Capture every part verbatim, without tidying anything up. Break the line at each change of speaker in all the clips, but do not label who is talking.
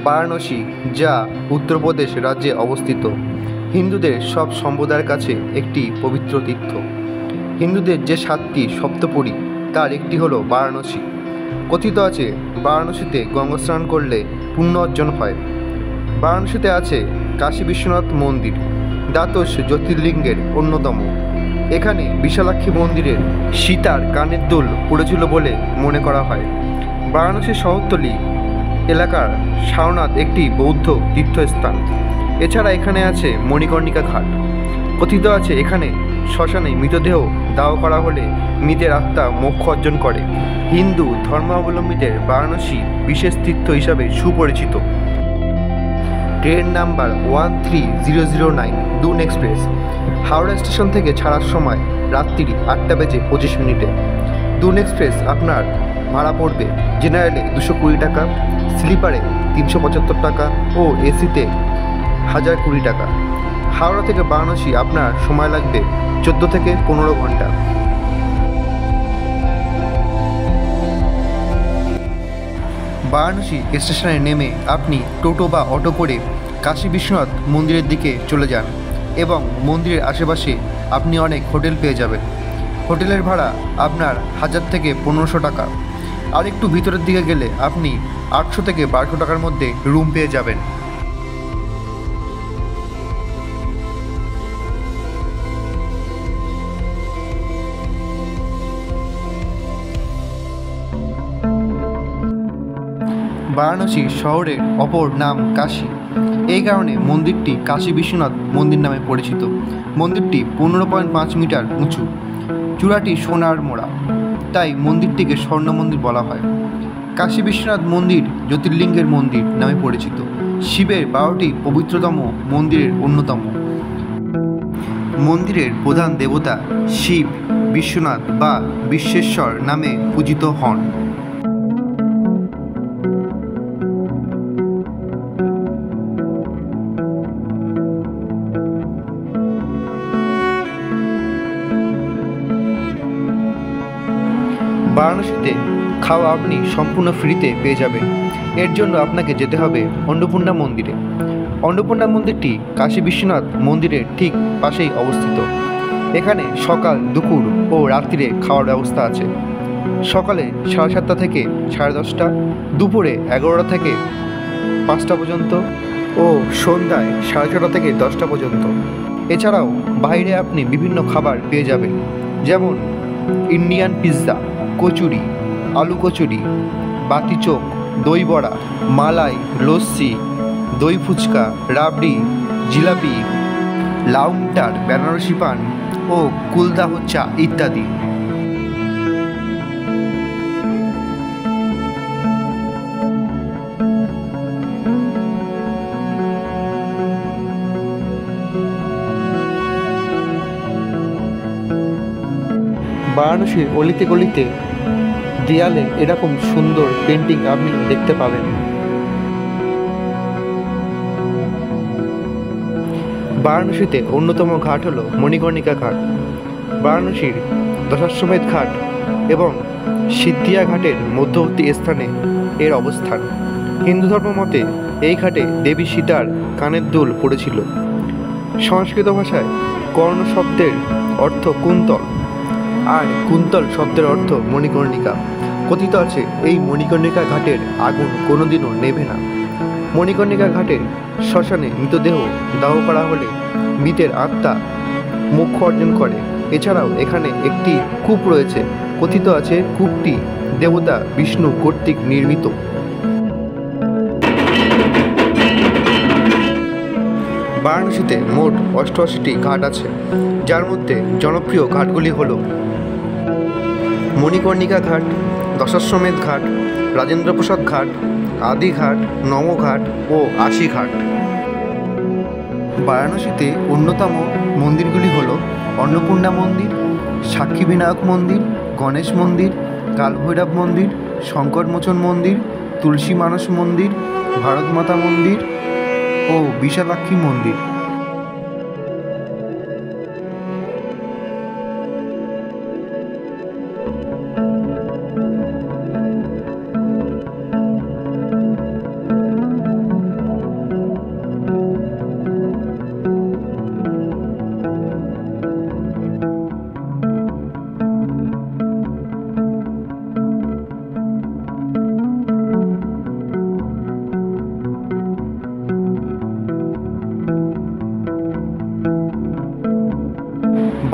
বারাণসী, যা উত্তরপ্রদেশ রাজ্যে অবস্থিত, হিন্দুদের সব সম্প্রদায়ের কাছে একটি পবিত্র তীর্থ। হিন্দুদের যে সাতটি সপ্তপুরী তার একটি হলো বারাণসী। কথিত আছে বারাণসীতে গঙ্গা স্নান করলে পুণ্য অর্জন হয়। বারাণসীতে আছে কাশী বিশ্বনাথ মন্দির, দ্বাদশ জ্যোতির্লিঙ্গের অন্যতম। এখানে বিশালাক্ষী মন্দিরের সীতার কানের দুল পড়েছিল বলে মনে করা হয়। বারাণসী শহরতলি এলাকার সারনাথ একটি বৌদ্ধ তীর্থস্থান। এছাড়া এখানে আছে মণিকর্ণিকা ঘাট। কথিত আছে এখানে শ্মশানে মৃতদেহ দাহ করা হলে মৃতের আত্মা মোক্ষ অর্জন করে। হিন্দু ধর্মাবলম্বীদের বারাণসী বিশেষ তীর্থ হিসাবে সুপরিচিত। Train number one three zero zero nine Doon express Howrah station থেকে ছাড়ার সময় রাত্রি আটটা বেজে পঁচিশ মিনিটে। দুন এক্সপ্রেস আপনার ভাড়া পড়বে জেনারেলে দুশো কুড়ি টাকা, স্লিপারে তিনশো পঁচাত্তর টাকা ও এসিতে হাজার কুড়ি টাকা। হাওড়া থেকে বারাণসী আপনার সময় লাগবে চোদ্দো থেকে পনেরো ঘন্টা। বারাণসী স্টেশনে নেমে আপনি টোটো বা অটো করে কাশী বিশ্বনাথ মন্দিরের দিকে চলে যান এবং মন্দিরের আশেপাশে আপনি অনেক হোটেল পেয়ে যাবেন। হোটেলের ভাড়া আপনার হাজার থেকে পনেরোশো টাকা। আর একটু ভিতরের দিকে গেলে আপনি আটশো থেকে বারোশো টাকার মধ্যে রুম পেয়ে যাবেন। বারাণসী শহরের অপর নাম কাশী। এই কারণে মন্দিরটি কাশী বিশ্বনাথ মন্দির নামে পরিচিত। মন্দিরটি পনেরো পয়েন্ট পাঁচ মিটার উঁচু, চূড়াটি সোনার মোড়া, তাই মন্দিরটিকে স্বর্ণ মন্দির বলা হয়। কাশী বিশ্বনাথ মন্দির জ্যোতির্লিঙ্গের মন্দির নামে পরিচিত। শিবের বারোটি পবিত্রতম মন্দিরের অন্যতম। মন্দিরের প্রধান দেবতা শিব বিশ্বনাথ বা বিশ্বেশ্বর নামে পূজিত হন। বারাণসীতে খাওয়া আপনি সম্পূর্ণ ফ্রিতে পেয়ে যাবেন। এর জন্য আপনাকে যেতে হবে অন্নপূর্ণা মন্দিরে। অন্নপূর্ণা মন্দিরটি কাশী বিশ্বনাথ মন্দিরের ঠিক পাশেই অবস্থিত। এখানে সকাল, দুপুর ও রাত্রিরে খাওয়ার ব্যবস্থা আছে। সকালে সাড়ে সাতটা থেকে সাড়ে দশটা, দুপুরে এগারোটা থেকে পাঁচটা পর্যন্ত ও সন্ধ্যায় সাড়ে ছটা থেকে দশটা পর্যন্ত। এছাড়াও বাইরে আপনি বিভিন্ন খাবার পেয়ে যাবেন, যেমন ইন্ডিয়ান পিৎজা, কচুরি, আলু কচুরি, বাতি চোখ, দই বড়া, মালাই, লস্যি, দই ফুচকা, রাবড়ি, জিলাপি, লাউমটার, বেনারসি পান ও কুলদাহ চা ইত্যাদি। বারাণসীর অলিতে গলিতে দেয়ালে এরকম সুন্দর পেন্টিং আপনি দেখতে পাবেন। বারাণসীতে অন্যতম ঘাট হল মণিকর্ণিকা ঘাট। বারাণসীর দশাশ্বমেধ ঘাট এবং সিদ্ধিয়া ঘাটের মধ্যবর্তী স্থানে এর অবস্থান। হিন্দু ধর্ম মতে এই ঘাটে দেবী সীতার কানের দুল পড়েছিল। সংস্কৃত ভাষায় কর্ণ শব্দের অর্থ কুন্তল, আর কুন্তল শব্দের অর্থ মণিকর্ণিকা। কথিত আছে এই মণিকর্ণিকা ঘাটের আগুন কোনোদিনও নেভে না। মণিকর্ণিকা ঘাটের শ্মশানে মৃতদেহ দাহ করা হলে মৃতের আত্মা মোক্ষ অর্জন করে। এছাড়াও এখানে একটি কূপ রয়েছে। কথিত আছে কূপটি দেবতা বিষ্ণু কর্তৃক নির্মিত। বারাণসীতে মোট অষ্টআশিটি ঘাট আছে, যার মধ্যে জনপ্রিয় ঘাটগুলি হল মণিকর্ণিকা ঘাট, দশাশ্বমেধ ঘাট, রাজেন্দ্রপ্রসাদ ঘাট, আদি ঘাট, নমঘাট ও আশি ঘাট। বারাণসীতে অন্যতম মন্দিরগুলি হল অন্নপূর্ণা মন্দির, সাক্ষী বিনায়ক মন্দির, গণেশ মন্দির, কালভৈরব মন্দির, শঙ্করমোচন মন্দির, তুলসী মানস মন্দির, ভারত মাতা মন্দির ও বিশালাক্ষী মন্দির।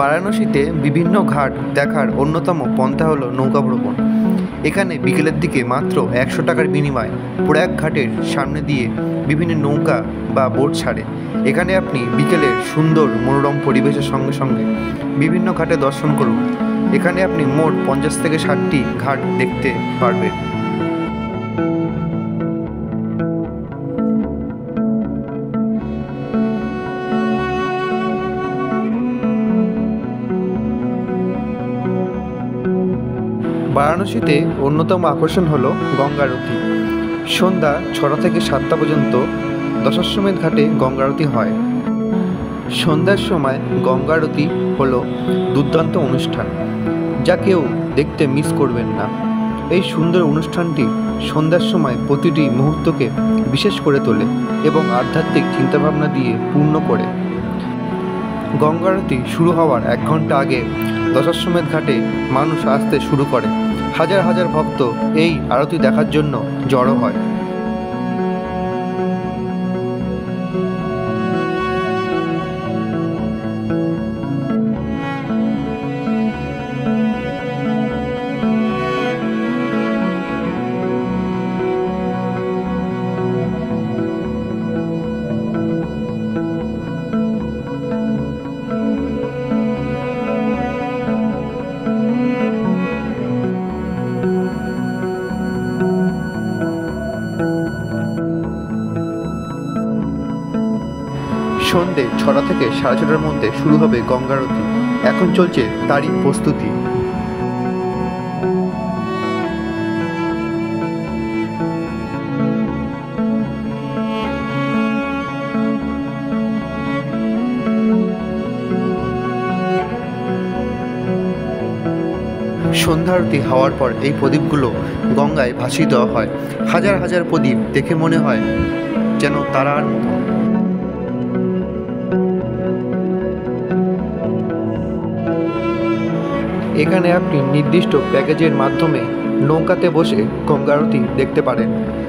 বারাণসীতে বিভিন্ন ঘাট দেখার অন্যতম পন্থা হলো নৌকা ভ্রমণ। এখানে বিকেলের দিকে মাত্র একশো টাকার বিনিময়ে প্রয়াগ ঘাটের সামনে দিয়ে বিভিন্ন নৌকা বা বোট ছাড়ে। এখানে আপনি বিকেলের সুন্দর মনোরম পরিবেশের সঙ্গে সঙ্গে বিভিন্ন ঘাটে দর্শন করুন। এখানে আপনি মোট পঞ্চাশ থেকে ষাটটি ঘাট দেখতে পারবেন। বারাণসীতে অন্যতম আকর্ষণ হলো গঙ্গা আরতি। সন্ধ্যা ছটা থেকে সাতটা পর্যন্ত দশাশ্বমেধ ঘাটে গঙ্গা আরতি হয়। সন্ধ্যার সময় গঙ্গা আরতি হলো দুর্দান্ত অনুষ্ঠান, যা কেউ দেখতে মিস করবেন না। এই সুন্দর অনুষ্ঠানটি সন্ধ্যার সময় প্রতিটি মুহূর্তকে বিশেষ করে তোলে এবং আধ্যাত্মিক চিন্তাভাবনা দিয়ে পূর্ণ করে। গঙ্গা আরতি শুরু হওয়ার এক ঘন্টা আগে দশাশ্বমেধ ঘাটে মানুষ আসতে শুরু করে। হাজার হাজার ভক্ত এই আরতি দেখার জন্য জড়ো হয়। সন্ধ্যে ছটা থেকে সাড়ে ছটার মধ্যে শুরু হবে গঙ্গা আরতি। এখন চলছে তারই প্রস্তুতি। সন্ধ্যা আরতি হওয়ার পর এই প্রদীপগুলো গঙ্গায় ভাসিয়ে দেওয়া হয়। হাজার হাজার প্রদীপ দেখে মনে হয় যেন তারার মতো। এখানে আপনি নির্দিষ্ট প্যাকেজের মাধ্যমে নৌকাতে বসে গঙ্গা আরতি দেখতে পারেন।